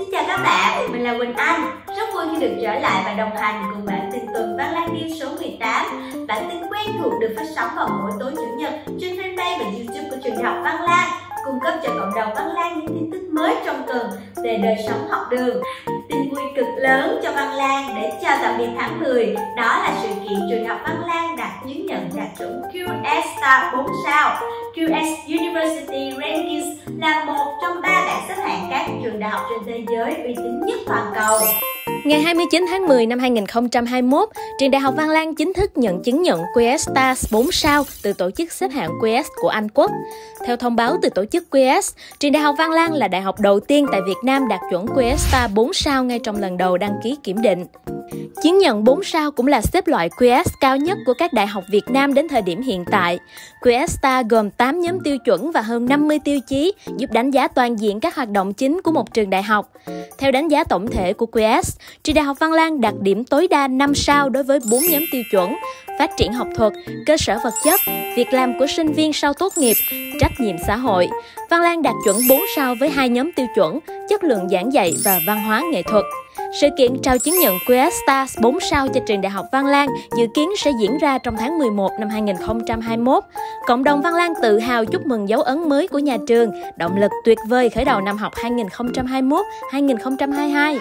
Xin chào các bạn, mình là Quỳnh Anh. Rất vui khi được trở lại và đồng hành cùng bản tin tuần Văn Lang News số 18. Bản tin quen thuộc được phát sóng vào mỗi tối Chủ nhật trên fanpage và YouTube của trường đại học Văn Lang, cung cấp cho cộng đồng Văn Lang những tin tức mới trong tuần về đời sống học đường. Tin vui cực lớn cho Văn Lang để chào tạm biệt tháng 10, đó là sự kiện trường đại học Văn Lang đạt chứng nhận đạt chuẩn QS Star 4 sao. QS University Rankings là một trong 3 bảng xếp hạng các trường đại học trên thế giới uy tín nhất toàn cầu. Ngày 29 tháng 10 năm 2021, trường đại học Văn Lang chính thức nhận chứng nhận QS Stars 4 sao từ tổ chức xếp hạng QS của Anh Quốc. Theo thông báo từ tổ chức QS, trường đại học Văn Lang là đại học đầu tiên tại Việt Nam đạt chuẩn QS Star 4 sao ngay trong lần đầu đăng ký kiểm định. Chứng nhận 4 sao cũng là xếp loại QS cao nhất của các đại học Việt Nam đến thời điểm hiện tại. QS Star gồm 8 nhóm tiêu chuẩn và hơn 50 tiêu chí, giúp đánh giá toàn diện các hoạt động chính của một trường đại học. Theo đánh giá tổng thể của QS, trường đại học Văn Lang đạt điểm tối đa 5 sao đối với 4 nhóm tiêu chuẩn: phát triển học thuật, cơ sở vật chất, việc làm của sinh viên sau tốt nghiệp, trách nhiệm xã hội. Văn Lang đạt chuẩn 4 sao với 2 nhóm tiêu chuẩn: chất lượng giảng dạy và văn hóa nghệ thuật. Sự kiện trao chứng nhận QS Stars 4 sao cho trường đại học Văn Lang dự kiến sẽ diễn ra trong tháng 11 năm 2021. Cộng đồng Văn Lang tự hào chúc mừng dấu ấn mới của nhà trường, động lực tuyệt vời khởi đầu năm học 2021-2022.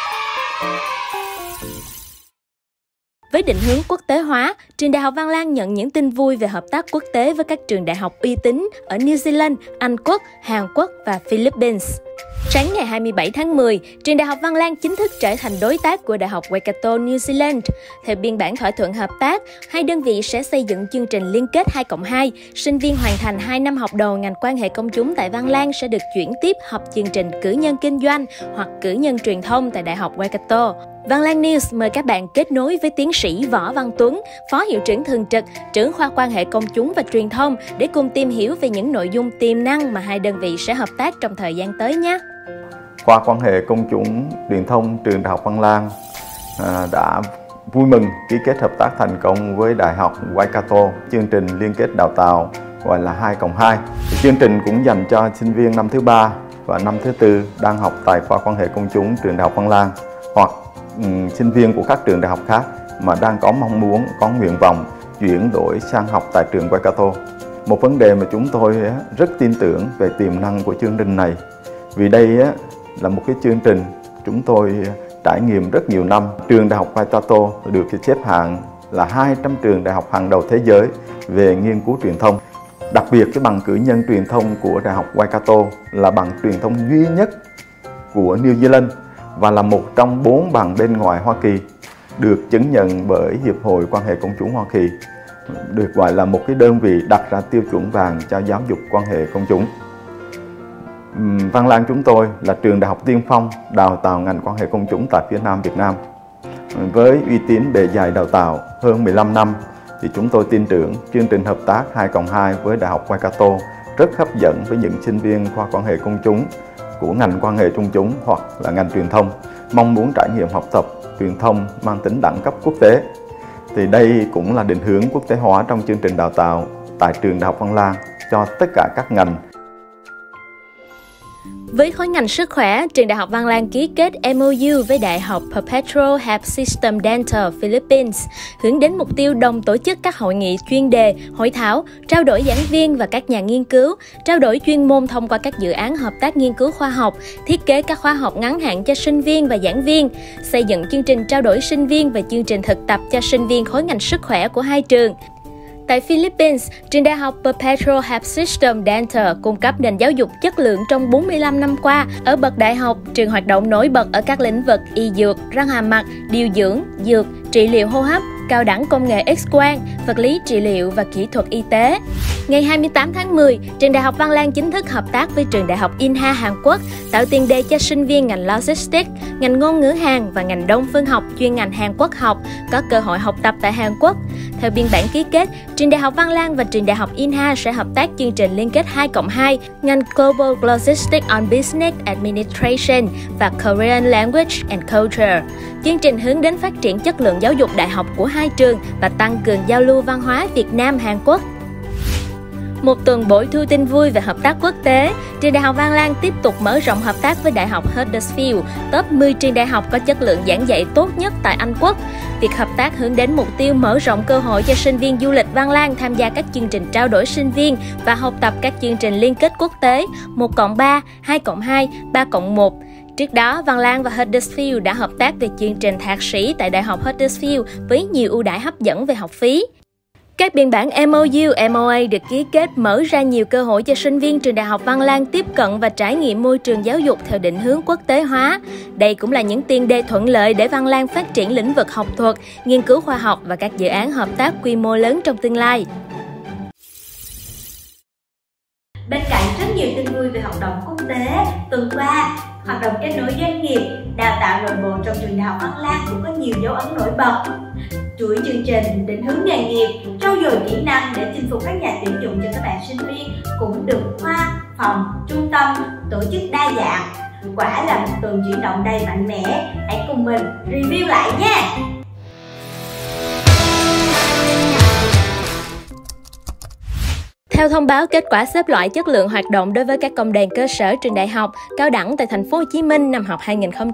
Với định hướng quốc tế hóa, trường đại học Văn Lang nhận những tin vui về hợp tác quốc tế với các trường đại học uy tín ở New Zealand, Anh Quốc, Hàn Quốc và Philippines. Sáng ngày 27 tháng 10, trường đại học Văn Lang chính thức trở thành đối tác của Đại học Waikato, New Zealand. Theo biên bản thỏa thuận hợp tác, hai đơn vị sẽ xây dựng chương trình liên kết 2+2. Sinh viên hoàn thành 2 năm học đầu ngành quan hệ công chúng tại Văn Lang sẽ được chuyển tiếp học chương trình cử nhân kinh doanh hoặc cử nhân truyền thông tại Đại học Waikato. Văn Lang News mời các bạn kết nối với tiến sĩ Võ Văn Tuấn, Phó Hiệu trưởng thường trực, trưởng khoa quan hệ công chúng và truyền thông để cùng tìm hiểu về những nội dung tiềm năng mà hai đơn vị sẽ hợp tác trong thời gian tới nhé. Khoa quan hệ công chúng truyền thông trường đại học Văn Lang đã vui mừng ký kết hợp tác thành công với Đại học Waikato, chương trình liên kết đào tạo gọi là 2+2. Chương trình cũng dành cho sinh viên năm thứ 3 và năm thứ 4 đang học tại khoa quan hệ công chúng trường đại học Văn Lang, hoặc sinh viên của các trường đại học khác mà đang có mong muốn, có nguyện vọng chuyển đổi sang học tại trường Waikato. Một vấn đề mà chúng tôi rất tin tưởng về tiềm năng của chương trình này, vì đây là một cái chương trình chúng tôi trải nghiệm rất nhiều năm. Trường đại học Waikato được xếp hạng là 200 trường đại học hàng đầu thế giới về nghiên cứu truyền thông. Đặc biệt cái bằng cử nhân truyền thông của Đại học Waikato là bằng truyền thông duy nhất của New Zealand và là một trong 4 bằng bên ngoài Hoa Kỳ được chứng nhận bởi Hiệp hội Quan hệ Công chúng Hoa Kỳ, được gọi là một cái đơn vị đặt ra tiêu chuẩn vàng cho giáo dục quan hệ công chúng. Văn Lang chúng tôi là trường đại học tiên phong đào tạo ngành quan hệ công chúng tại phía Nam Việt Nam. Với uy tín bề dày đào tạo hơn 15 năm thì chúng tôi tin tưởng chương trình hợp tác 2+2 với Đại học Waikato rất hấp dẫn với những sinh viên khoa quan hệ công chúng của ngành quan hệ công chúng hoặc là ngành truyền thông mong muốn trải nghiệm học tập truyền thông mang tính đẳng cấp quốc tế. Thì đây cũng là định hướng quốc tế hóa trong chương trình đào tạo tại trường Đại học Văn Lang cho tất cả các ngành. Với khối ngành sức khỏe, trường Đại học Văn Lang ký kết MOU với Đại học Perpetual Health System Dental Philippines, hướng đến mục tiêu đồng tổ chức các hội nghị chuyên đề, hội thảo, trao đổi giảng viên và các nhà nghiên cứu, trao đổi chuyên môn thông qua các dự án hợp tác nghiên cứu khoa học, thiết kế các khóa học ngắn hạn cho sinh viên và giảng viên, xây dựng chương trình trao đổi sinh viên và chương trình thực tập cho sinh viên khối ngành sức khỏe của hai trường. Tại Philippines, trường đại học Perpetual Health System Dental cung cấp nền giáo dục chất lượng trong 45 năm qua. Ở bậc đại học, trường hoạt động nổi bật ở các lĩnh vực y dược, răng hàm mặt, điều dưỡng, dược, trị liệu hô hấp, cao đẳng công nghệ X-quang, vật lý trị liệu và kỹ thuật y tế. Ngày 28 tháng 10, trường đại học Văn Lang chính thức hợp tác với trường đại học Inha Hàn Quốc, tạo tiền đề cho sinh viên ngành Logistics, ngành ngôn ngữ Hàn và ngành Đông phương học chuyên ngành Hàn Quốc học có cơ hội học tập tại Hàn Quốc. Theo biên bản ký kết, trường đại học Văn Lang và trường đại học Inha sẽ hợp tác chương trình liên kết 2+2 ngành Global Logistics on Business Administration và Korean Language and Culture. Chương trình hướng đến phát triển chất lượng giáo dục đại học của hai trường và tăng cường giao lưu văn hóa Việt Nam-Hàn Quốc. Một tuần bội thu tin vui về hợp tác quốc tế, trường Đại học Văn Lang tiếp tục mở rộng hợp tác với Đại học Huddersfield, top 10 trường đại học có chất lượng giảng dạy tốt nhất tại Anh Quốc. Việc hợp tác hướng đến mục tiêu mở rộng cơ hội cho sinh viên du lịch Văn Lang tham gia các chương trình trao đổi sinh viên và học tập các chương trình liên kết quốc tế 1+3, 2+2, 3+1. Trước đó, Văn Lang và Huddersfield đã hợp tác về chương trình thạc sĩ tại Đại học Huddersfield với nhiều ưu đãi hấp dẫn về học phí. Các biên bản MOU, MOA được ký kết mở ra nhiều cơ hội cho sinh viên trường Đại học Văn Lang tiếp cận và trải nghiệm môi trường giáo dục theo định hướng quốc tế hóa. Đây cũng là những tiền đề thuận lợi để Văn Lang phát triển lĩnh vực học thuật, nghiên cứu khoa học và các dự án hợp tác quy mô lớn trong tương lai. Bên cạnh rất nhiều tin vui về hoạt động quốc tế, tuần qua, hoạt động kết nối doanh nghiệp, đào tạo nội bộ trong trường Đại học Văn Lang cũng có nhiều dấu ấn nổi bật. Chuỗi chương trình định hướng nghề nghiệp, trau dồi kỹ năng để chinh phục các nhà tuyển dụng cho các bạn sinh viên cũng được khoa, phòng, trung tâm tổ chức đa dạng. Quả là một tuần chuyển động đầy mạnh mẽ. Hãy cùng mình review lại nha! Theo thông báo kết quả xếp loại chất lượng hoạt động đối với các công đoàn cơ sở trường đại học, cao đẳng tại thành phố Hồ Chí Minh năm học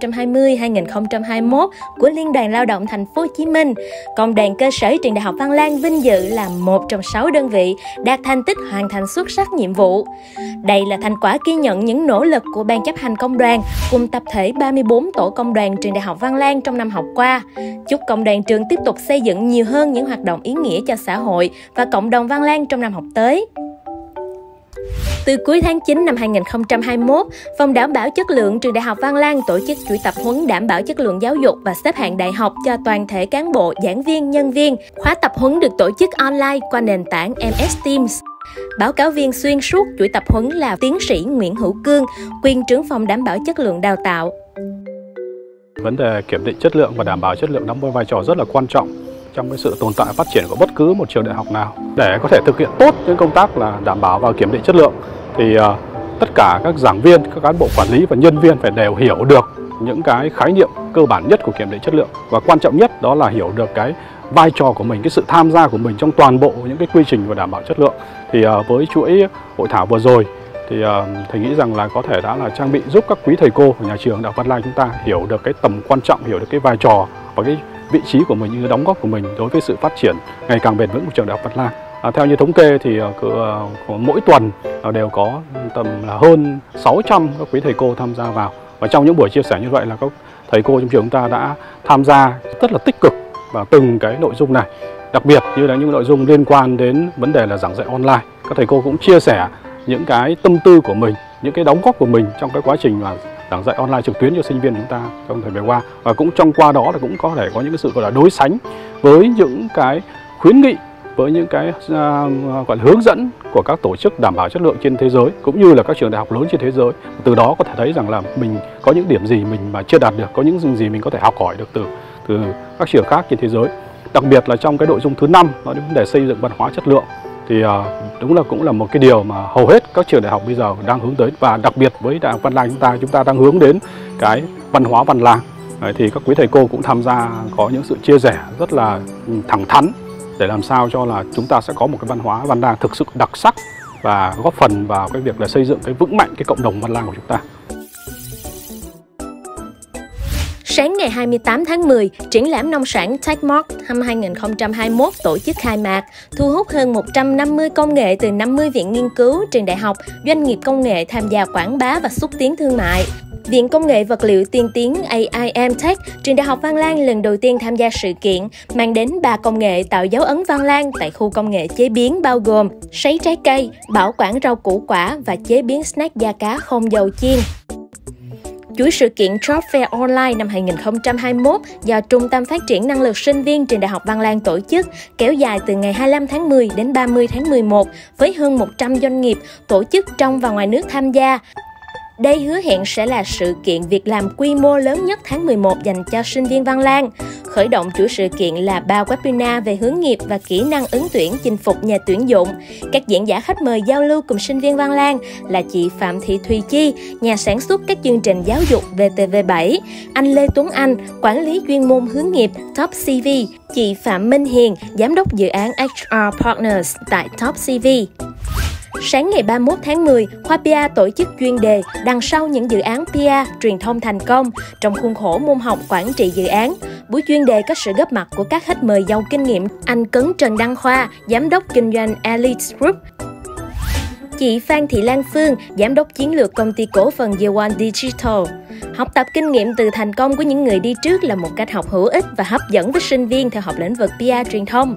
2020-2021 của Liên đoàn Lao động thành phố Hồ Chí Minh, công đoàn cơ sở trường Đại học Văn Lang vinh dự là một trong 6 đơn vị đạt thành tích hoàn thành xuất sắc nhiệm vụ. Đây là thành quả ghi nhận những nỗ lực của ban chấp hành công đoàn cùng tập thể 34 tổ công đoàn trường Đại học Văn Lang trong năm học qua. Chúc công đoàn trường tiếp tục xây dựng nhiều hơn những hoạt động ý nghĩa cho xã hội và cộng đồng Văn Lang trong năm học tới. Từ cuối tháng 9 năm 2021, Phòng đảm bảo chất lượng trường Đại học Văn Lang tổ chức chuỗi tập huấn đảm bảo chất lượng giáo dục và xếp hạng đại học cho toàn thể cán bộ, giảng viên, nhân viên. Khóa tập huấn được tổ chức online qua nền tảng MS Teams. Báo cáo viên xuyên suốt chuỗi tập huấn là tiến sĩ Nguyễn Hữu Cương, quyền trưởng phòng đảm bảo chất lượng đào tạo. Vấn đề kiểm định chất lượng và đảm bảo chất lượng đóng vai trò rất là quan trọng trong cái sự tồn tại phát triển của bất cứ một trường đại học nào. Để có thể thực hiện tốt những công tác là đảm bảo và kiểm định chất lượng thì tất cả các giảng viên, các cán bộ quản lý và nhân viên phải đều hiểu được những cái khái niệm cơ bản nhất của kiểm định chất lượng, và quan trọng nhất đó là hiểu được cái vai trò của mình, cái sự tham gia của mình trong toàn bộ những cái quy trình và đảm bảo chất lượng. Thì với chuỗi hội thảo vừa rồi thì thầy nghĩ rằng là có thể đã là trang bị giúp các quý thầy cô của nhà trường Đại học Văn Lang chúng ta hiểu được cái tầm quan trọng, hiểu được cái vai trò và cái vị trí của mình, như đóng góp của mình đối với sự phát triển ngày càng bền vững của trường Đại học Văn Lang. Theo như thống kê thì mỗi tuần đều có tầm là hơn 600 các quý thầy cô tham gia vào, và trong những buổi chia sẻ như vậy là các thầy cô trong trường chúng ta đã tham gia rất là tích cực vào từng cái nội dung này, đặc biệt như là những nội dung liên quan đến vấn đề là giảng dạy online. Các thầy cô cũng chia sẻ những cái tâm tư của mình, những cái đóng góp của mình trong cái quá trình là giảng dạy online trực tuyến cho sinh viên chúng ta trong thời gian qua, và cũng trong qua đó là cũng có thể có những cái sự gọi là đối sánh với những cái khuyến nghị, với những cái gọi là hướng dẫn của các tổ chức đảm bảo chất lượng trên thế giới cũng như là các trường đại học lớn trên thế giới. Từ đó có thể thấy rằng là mình có những điểm gì mình mà chưa đạt được, có những gì mình có thể học hỏi được từ các trường khác trên thế giới. Đặc biệt là trong cái nội dung thứ 5 đó là vấn đề xây dựng văn hóa chất lượng, thì đúng là cũng là một cái điều mà hầu hết các trường đại học bây giờ đang hướng tới, và đặc biệt với Đại học Văn Lang chúng ta đang hướng đến cái văn hóa Văn Lang. Thì các quý thầy cô cũng tham gia có những sự chia sẻ rất là thẳng thắn để làm sao cho là chúng ta sẽ có một cái văn hóa Văn Lang thực sự đặc sắc và góp phần vào cái việc là xây dựng cái vững mạnh cái cộng đồng Văn Lang của chúng ta. Sáng ngày 28 tháng 10, triển lãm nông sản Techmark năm 2021 tổ chức khai mạc, thu hút hơn 150 công nghệ từ 50 viện nghiên cứu, trường đại học, doanh nghiệp công nghệ tham gia quảng bá và xúc tiến thương mại. Viện Công nghệ Vật liệu tiên tiến AIM Tech, trường Đại học Văn Lang lần đầu tiên tham gia sự kiện, mang đến 3 công nghệ tạo dấu ấn Văn Lang tại khu công nghệ chế biến bao gồm sấy trái cây, bảo quản rau củ quả và chế biến snack da cá không dầu chiên. Chuỗi sự kiện Job Fair Online năm 2021 do Trung tâm Phát triển Năng lực Sinh viên trường Đại học Văn Lang tổ chức, kéo dài từ ngày 25 tháng 10 đến 30 tháng 11 với hơn 100 doanh nghiệp, tổ chức trong và ngoài nước tham gia. Đây hứa hẹn sẽ là sự kiện việc làm quy mô lớn nhất tháng 11 dành cho sinh viên Văn Lang. Khởi động chuỗi sự kiện là 3 webinar về hướng nghiệp và kỹ năng ứng tuyển chinh phục nhà tuyển dụng. Các diễn giả khách mời giao lưu cùng sinh viên Văn Lang là chị Phạm Thị Thùy Chi, nhà sản xuất các chương trình giáo dục VTV7, anh Lê Tuấn Anh, quản lý chuyên môn hướng nghiệp Top CV, chị Phạm Minh Hiền, giám đốc dự án HR Partners tại Top CV. Sáng ngày 31 tháng 10, khoa PR tổ chức chuyên đề đằng sau những dự án PR truyền thông thành công trong khuôn khổ môn học quản trị dự án. Buổi chuyên đề có sự góp mặt của các khách mời giàu kinh nghiệm, anh Cấn Trần Đăng Khoa, giám đốc kinh doanh Elite Group, chị Phan Thị Lan Phương, giám đốc chiến lược công ty cổ phần Year One Digital. Học tập kinh nghiệm từ thành công của những người đi trước là một cách học hữu ích và hấp dẫn với sinh viên theo học lĩnh vực PR truyền thông.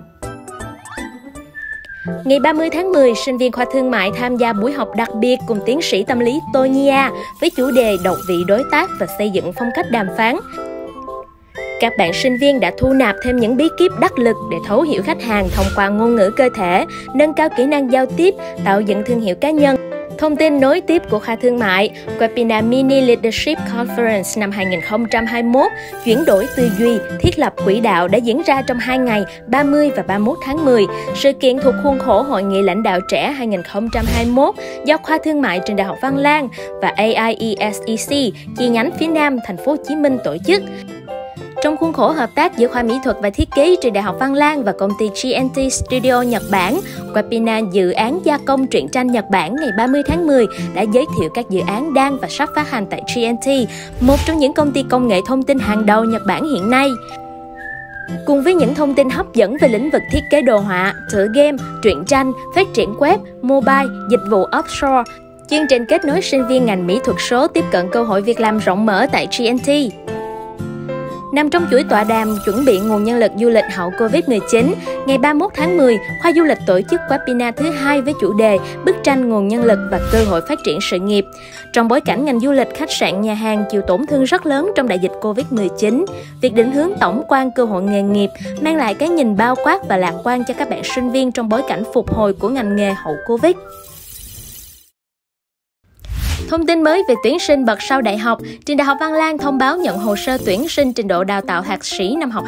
Ngày 30 tháng 10, sinh viên khoa thương mại tham gia buổi học đặc biệt cùng tiến sĩ tâm lý Tô Nhi A với chủ đề đọc vị đối tác và xây dựng phong cách đàm phán. Các bạn sinh viên đã thu nạp thêm những bí kíp đắc lực để thấu hiểu khách hàng thông qua ngôn ngữ cơ thể, nâng cao kỹ năng giao tiếp, tạo dựng thương hiệu cá nhân. Thông tin nối tiếp của khoa thương mại, webinar Mini Leadership Conference năm 2021, chuyển đổi tư duy, thiết lập quỹ đạo đã diễn ra trong 2 ngày 30 và 31 tháng 10. Sự kiện thuộc khuôn khổ Hội nghị lãnh đạo trẻ 2021 do khoa thương mại Trường Đại học Văn Lang và AIESEC, chi nhánh phía Nam, thành phố Hồ Chí Minh tổ chức. Trong khuôn khổ hợp tác giữa khoa mỹ thuật và thiết kế Trường Đại học Văn Lang và công ty GNT Studio Nhật Bản, webinar dự án gia công truyện tranh Nhật Bản ngày 30 tháng 10 đã giới thiệu các dự án đang và sắp phát hành tại GNT, một trong những công ty công nghệ thông tin hàng đầu Nhật Bản hiện nay. Cùng với những thông tin hấp dẫn về lĩnh vực thiết kế đồ họa, tựa game, truyện tranh, phát triển web, mobile, dịch vụ offshore, chương trình kết nối sinh viên ngành mỹ thuật số tiếp cận cơ hội việc làm rộng mở tại GNT. Nằm trong chuỗi tọa đàm chuẩn bị nguồn nhân lực du lịch hậu Covid-19, ngày 31 tháng 10, khoa du lịch tổ chức webinar thứ 2 với chủ đề Bức tranh nguồn nhân lực và cơ hội phát triển sự nghiệp. Trong bối cảnh ngành du lịch, khách sạn, nhà hàng chịu tổn thương rất lớn trong đại dịch Covid-19, việc định hướng tổng quan cơ hội nghề nghiệp mang lại cái nhìn bao quát và lạc quan cho các bạn sinh viên trong bối cảnh phục hồi của ngành nghề hậu Covid. Thông tin mới về tuyển sinh bậc sau đại học, Trường Đại học Văn Lang thông báo nhận hồ sơ tuyển sinh trình độ đào tạo thạc sĩ năm học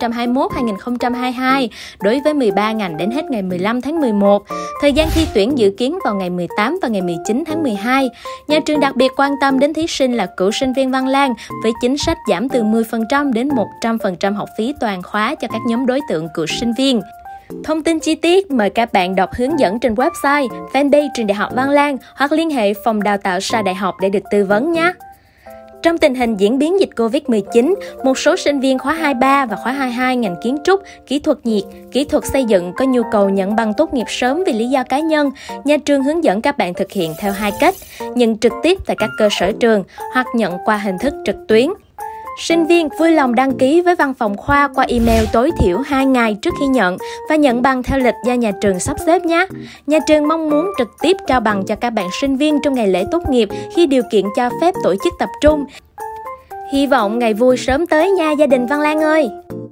2021-2022 đối với 13 ngành đến hết ngày 15 tháng 11. Thời gian thi tuyển dự kiến vào ngày 18 và ngày 19 tháng 12. Nhà trường đặc biệt quan tâm đến thí sinh là cựu sinh viên Văn Lang với chính sách giảm từ 10% đến 100% học phí toàn khóa cho các nhóm đối tượng cựu sinh viên. Thông tin chi tiết mời các bạn đọc hướng dẫn trên website, fanpage Trường Đại học Văn Lang hoặc liên hệ phòng đào tạo sau đại học để được tư vấn nhé. Trong tình hình diễn biến dịch Covid-19, một số sinh viên khóa 23 và khóa 22 ngành kiến trúc, kỹ thuật nhiệt, kỹ thuật xây dựng có nhu cầu nhận bằng tốt nghiệp sớm vì lý do cá nhân. Nhà trường hướng dẫn các bạn thực hiện theo 2 cách: nhận trực tiếp tại các cơ sở trường hoặc nhận qua hình thức trực tuyến. Sinh viên vui lòng đăng ký với văn phòng khoa qua email tối thiểu 2 ngày trước khi nhận và nhận bằng theo lịch do nhà trường sắp xếp nhé. Nhà trường mong muốn trực tiếp trao bằng cho các bạn sinh viên trong ngày lễ tốt nghiệp khi điều kiện cho phép tổ chức tập trung. Hy vọng ngày vui sớm tới nha gia đình Văn Lang ơi!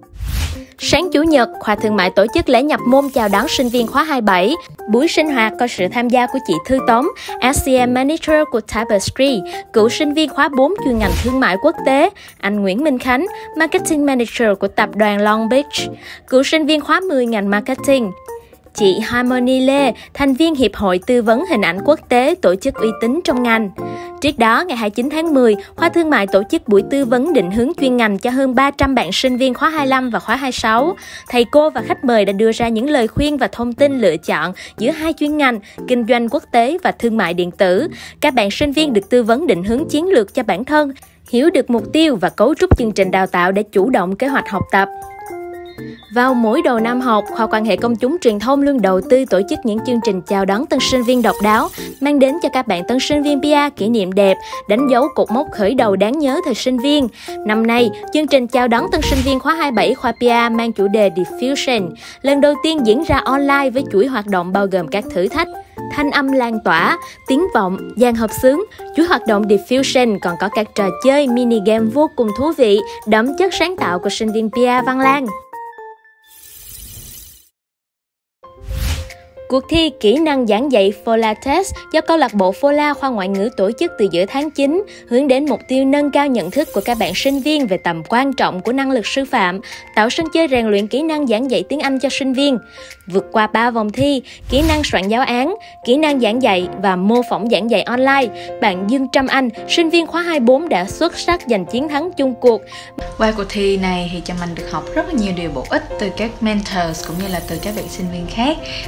Sáng Chủ nhật, khoa thương mại tổ chức lễ nhập môn chào đón sinh viên khóa 27. Buổi sinh hoạt có sự tham gia của chị Thư Tống, SCM Manager của Tapestry, cựu sinh viên khóa 4 chuyên ngành thương mại quốc tế, anh Nguyễn Minh Khánh, Marketing Manager của tập đoàn Long Beach, cựu sinh viên khóa 10 ngành Marketing. Chị Harmony Lê, thành viên Hiệp hội Tư vấn Hình ảnh Quốc tế, tổ chức uy tín trong ngành. Trước đó, ngày 29 tháng 10, khoa thương mại tổ chức buổi tư vấn định hướng chuyên ngành cho hơn 300 bạn sinh viên khóa 25 và khóa 26. Thầy cô và khách mời đã đưa ra những lời khuyên và thông tin lựa chọn giữa 2 chuyên ngành, kinh doanh quốc tế và thương mại điện tử. Các bạn sinh viên được tư vấn định hướng chiến lược cho bản thân, hiểu được mục tiêu và cấu trúc chương trình đào tạo để chủ động kế hoạch học tập. Vào mỗi đầu năm học, khoa quan hệ công chúng truyền thông luôn đầu tư tổ chức những chương trình chào đón tân sinh viên độc đáo, mang đến cho các bạn tân sinh viên PR kỷ niệm đẹp, đánh dấu cột mốc khởi đầu đáng nhớ thời sinh viên. Năm nay, chương trình chào đón tân sinh viên khóa 27 khoa PR mang chủ đề Diffusion, lần đầu tiên diễn ra online với chuỗi hoạt động bao gồm các thử thách, thanh âm lan tỏa, tiếng vọng, dàn hợp xướng. Chuỗi hoạt động Diffusion còn có các trò chơi, mini game vô cùng thú vị, đậm chất sáng tạo của sinh viên PR Văn Lang. Cuộc thi kỹ năng giảng dạy FOLA Test do câu lạc bộ FOLA khoa ngoại ngữ tổ chức từ giữa tháng 9 hướng đến mục tiêu nâng cao nhận thức của các bạn sinh viên về tầm quan trọng của năng lực sư phạm, tạo sân chơi rèn luyện kỹ năng giảng dạy tiếng Anh cho sinh viên. Vượt qua 3 vòng thi, kỹ năng soạn giáo án, kỹ năng giảng dạy và mô phỏng giảng dạy online, bạn Dương Trâm Anh, sinh viên khóa 24 đã xuất sắc giành chiến thắng chung cuộc. Qua cuộc thi này thì Trâm Anh được học rất là nhiều điều bổ ích từ các mentors cũng như là từ các bạn sinh viên khác. Trâm Anh biết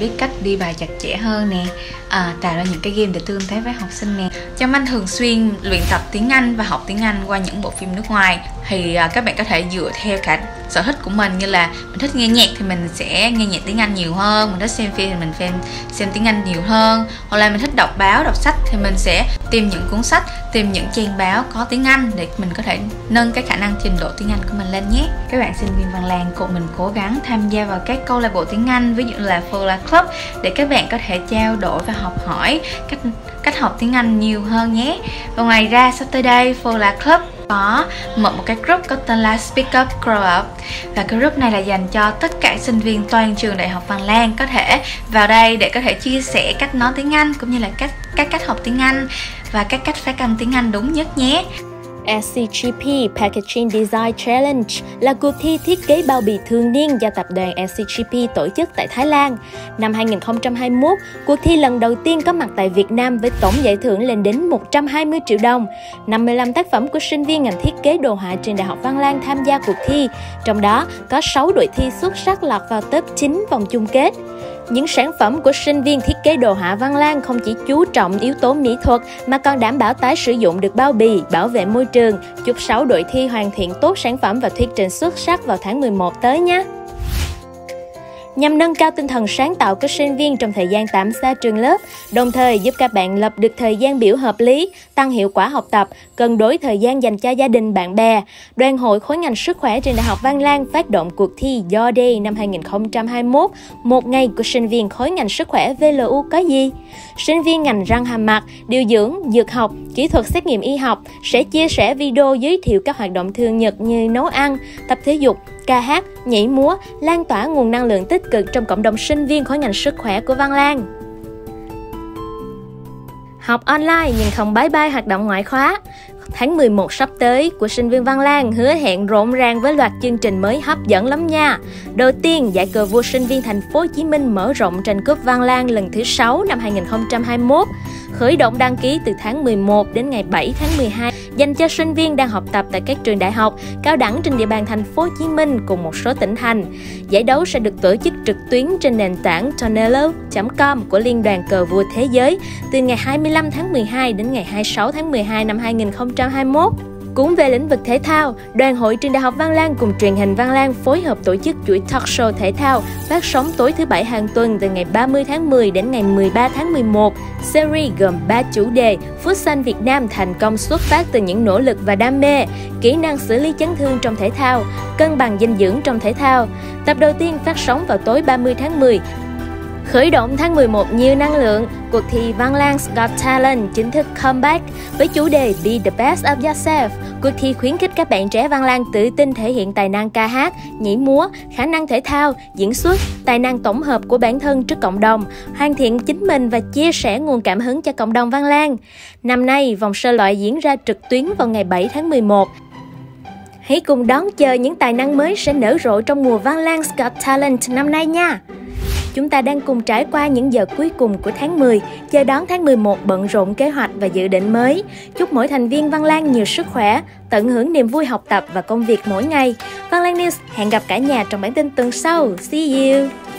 biết cách đi bài chặt chẽ hơn nè, tạo ra những cái game để tương tác với học sinh nè. Châm Anh thường xuyên luyện tập tiếng Anh và học tiếng Anh qua những bộ phim nước ngoài. Thì các bạn có thể dựa theo cả sở thích của mình, như là mình thích nghe nhạc thì mình sẽ nghe nhạc tiếng Anh nhiều hơn, mình thích xem phim thì mình xem tiếng Anh nhiều hơn, hoặc là mình thích đọc báo, đọc sách thì mình sẽ tìm những cuốn sách, tìm những trang báo có tiếng Anh để mình có thể nâng cái khả năng trình độ tiếng Anh của mình lên nhé. Các bạn sinh viên Văn Lang cùng mình cố gắng tham gia vào các câu lạc bộ tiếng Anh, ví dụ là Fola Club, để các bạn có thể trao đổi và học hỏi cách học tiếng Anh nhiều hơn nhé. Và ngoài ra sắp tới đây Fola Club có mở một cái group có tên là Speak Up Grow Up, và cái group này là dành cho tất cả sinh viên toàn trường Đại học Văn Lang có thể vào đây để có thể chia sẻ cách nói tiếng Anh, cũng như là các cách học tiếng Anh và các cách phát âm tiếng Anh đúng nhất nhé. SCGP Packaging Design Challenge là cuộc thi thiết kế bao bì thường niên do tập đoàn SCGP tổ chức tại Thái Lan. Năm 2021, cuộc thi lần đầu tiên có mặt tại Việt Nam với tổng giải thưởng lên đến 120 triệu đồng. 55 tác phẩm của sinh viên ngành thiết kế đồ họa trường Đại học Văn Lang tham gia cuộc thi, trong đó có 6 đội thi xuất sắc lọt vào top 9 vòng chung kết. Những sản phẩm của sinh viên thiết kế đồ họa Văn Lang không chỉ chú trọng yếu tố mỹ thuật mà còn đảm bảo tái sử dụng được bao bì, bảo vệ môi trường. Chúc 6 đội thi hoàn thiện tốt sản phẩm và thuyết trình xuất sắc vào tháng 11 tới nhé! Nhằm nâng cao tinh thần sáng tạo của sinh viên trong thời gian tạm xa trường lớp, đồng thời giúp các bạn lập được thời gian biểu hợp lý, tăng hiệu quả học tập, cân đối thời gian dành cho gia đình, bạn bè, Đoàn hội khối ngành sức khỏe trường Đại học Văn Lang phát động cuộc thi Your Day năm 2021, một ngày của sinh viên khối ngành sức khỏe VLU có gì? Sinh viên ngành răng hàm mặt, điều dưỡng, dược học, kỹ thuật xét nghiệm y học sẽ chia sẻ video giới thiệu các hoạt động thường nhật như nấu ăn, tập thể dục, ca hát, nhảy múa, lan tỏa nguồn năng lượng tích cực trong cộng đồng sinh viên khối ngành sức khỏe của Văn Lang. Học online nhưng không bye bye hoạt động ngoại khóa. Tháng 11 sắp tới của sinh viên Văn Lang hứa hẹn rộn ràng với loạt chương trình mới hấp dẫn lắm nha. Đầu tiên, giải cờ vua sinh viên thành phố Hồ Chí Minh mở rộng tranh cúp Văn Lang lần thứ 6 năm 2021. Khởi động đăng ký từ tháng 11 đến ngày 7 tháng 12 dành cho sinh viên đang học tập tại các trường đại học, cao đẳng trên địa bàn thành phố Hồ Chí Minh cùng một số tỉnh thành. Giải đấu sẽ được tổ chức trực tuyến trên nền tảng tornado.com của Liên đoàn Cờ vua Thế giới từ ngày 25 tháng 12 đến ngày 26 tháng 12 năm 2021. Cũng về lĩnh vực thể thao, Đoàn hội trường Đại học Văn Lang cùng truyền hình Văn Lang phối hợp tổ chức chuỗi talk show thể thao phát sóng tối thứ Bảy hàng tuần từ ngày 30 tháng 10 đến ngày 13 tháng 11. Series gồm 3 chủ đề: Futsal Việt Nam thành công xuất phát từ những nỗ lực và đam mê, kỹ năng xử lý chấn thương trong thể thao, cân bằng dinh dưỡng trong thể thao. Tập đầu tiên phát sóng vào tối 30 tháng 10. Khởi động tháng 11 nhiều năng lượng, cuộc thi Văn Lang's Got Talent chính thức comeback với chủ đề Be the best of yourself. Cuộc thi khuyến khích các bạn trẻ Văn Lang tự tin thể hiện tài năng ca hát, nhảy múa, khả năng thể thao, diễn xuất, tài năng tổng hợp của bản thân trước cộng đồng, hoàn thiện chính mình và chia sẻ nguồn cảm hứng cho cộng đồng Văn Lang. Năm nay, vòng sơ loại diễn ra trực tuyến vào ngày 7 tháng 11. Hãy cùng đón chờ những tài năng mới sẽ nở rộ trong mùa Văn Lang's Got Talent năm nay nha! Chúng ta đang cùng trải qua những giờ cuối cùng của tháng 10, chờ đón tháng 11 bận rộn kế hoạch và dự định mới. Chúc mỗi thành viên Văn Lang nhiều sức khỏe, tận hưởng niềm vui học tập và công việc mỗi ngày. Văn Lang News hẹn gặp cả nhà trong bản tin tuần sau. See you!